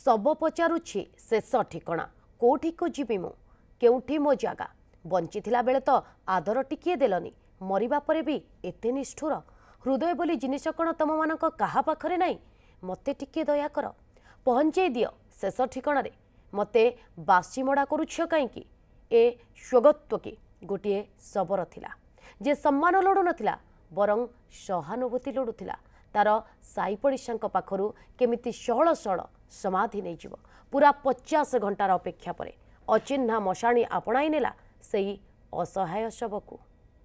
सब पचारुछि शेष ठिकणा कोठी को जीवी मु केउठी मो जागा बंचिथिला बेले तो आदर टिकिए देलनी मरिबा परे भी एते निष्ठुर हृदय बोली जिनिस कण तम मानक काहा पाखरे नाही मते टिकिए दया कर पहुंचे दियो शेष ठिकणा रे मते बासी मडा करूछ काईकी ए स्वगत्व की गोटे सबर थिला जे सम्मान लोडु नथिला बरं सहानुभूति लोडुथिला तार साई पड़िशा पाखरु केमिति सहल सहल समाधि नहीं जीव पूरा 50 घंटार अपेक्षा परे अचिन्हा मशाणी आपणाई नेला सेई असहाय शवकु।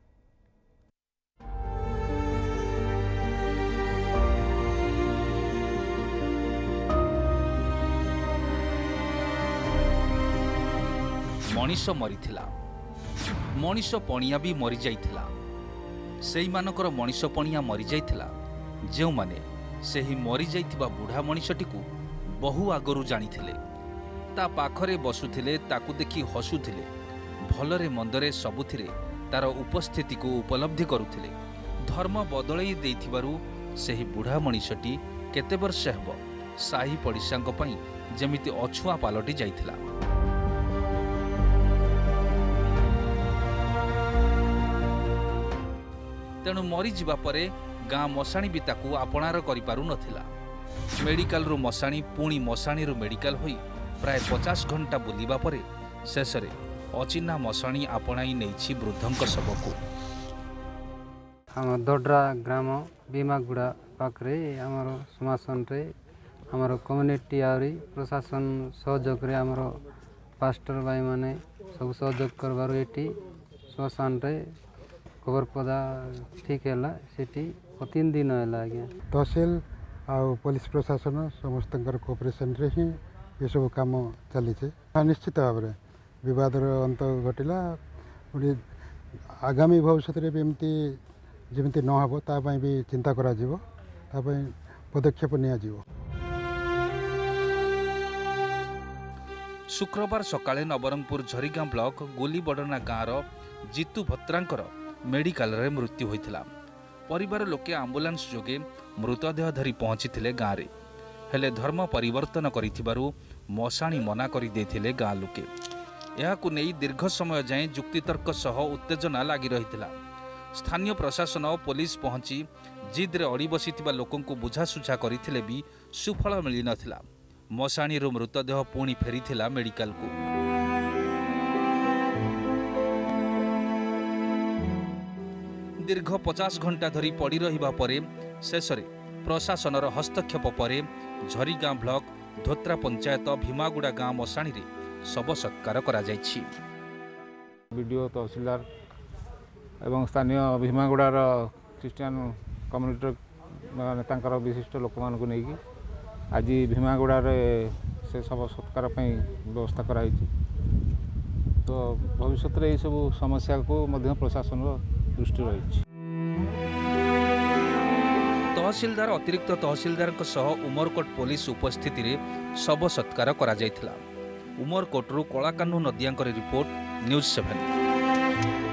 मनीष मरीथिला मनीष पणिया भी मरी जाइथिला सेई मानकर मनीष पणिया मरी जाइथिला जो माने सेही मरी जाइथिबा बुढ़ा मनीषटी को बहु आगरू जानिथिले ता पाखरे बसुथिले ताकू देखि हसुथिले भलरे मंदरे सबुथिरे तार उपस्थिति को उपलब्धि करुथिले धर्म बदलई देइथिबारु सेही बुढ़ा मनीषटी केते वर्ष हेबो साही पड़िशांक पई जेमिति अछुआ पालटी जाइथिला। तेणु मरी जिबा परे गाँ मशाणी भी ताकू आपणार करि पारु नथिला मेडिकल रु मशाणी पुणी मशाणी रु मेडिकल होई प्राय 50 घंटा बुलिबा परे शेषरे अचिन्हा मशाणी आपणाई नेछि वृद्धंक सबको। हम दोड्रा ग्राम बीमागुड़ा पाखरे आमर समासन रे आमर कम्युनिटी आरी प्रशासन सहयोग रे आमर पास्टर भाई माने सब सहयोग करबारो एटी श्मशान रे खबर पदा ठीक है सेठी 3 दिन है आज्ञा तहसील आ पुलिस प्रशासन समस्त कोऑपरेशन रे ही ये सब काम चली निश्चित भाव में विवाद अंत घटला आगामी भविष्य में एमती जमी न हो तापाई भी चिंता करा जीवो तापाई पदक्षेप निया जीवो। शुक्रवार सकाळे नवरंगपुर झरीगां ब्लॉक गोलीबडना गाँवर जीतू भत्रांकर मेडिकल रे मृत्यु होइथिला परिवार लोके आंबुलांस जोगे मृतदेह धरी पहुंची गाँव रे हेले धर्म परिवर्तन करिथिबारु मशाणी मना करि देथिले गाँ लोके एहाकु नेई दीर्घ समय जाए जुक्तितर्क सह उत्तेजना लागि रहिथिला स्थानीय प्रशासन और पुलिस पहुंची जिद्रे अड़ी बसिथिबा लोकंकु बुझासुझा करिथिले भी सुफल मिली नथिला मशाणी रो मृतदेह पुणी फेरीथिला मेडिकल को। दीर्घ 50 घंटा धरी पड़ी रहिबा परे शेषरे प्रशासनर हस्तक्षेप परे झरीगां ब्लॉक धोत्रा पंचायत भीमागुड़ा गाँ मशाणी रे शव सत्कार करा जायछि। वीडियो तहसीलदार एवं स्थानीय भीमागुड़ार क्रिश्चियन कम्युनिटी तांकर विशिष्ट लोक मानक नहीं आज भीमागुड़ा से शव सत्कार व्यवस्था कराई तो भविष्य में यह सब समस्या को मध्य प्रशासन दृष्टि रही। तहसीलदार अतिरिक्त तहसीलदार उमरकोट पुलिस उपस्थिति रे शव सत्कार करा जायथिला। उमरकोटरू कलाकान्हू नदियांकर रिपोर्ट न्यूज 7।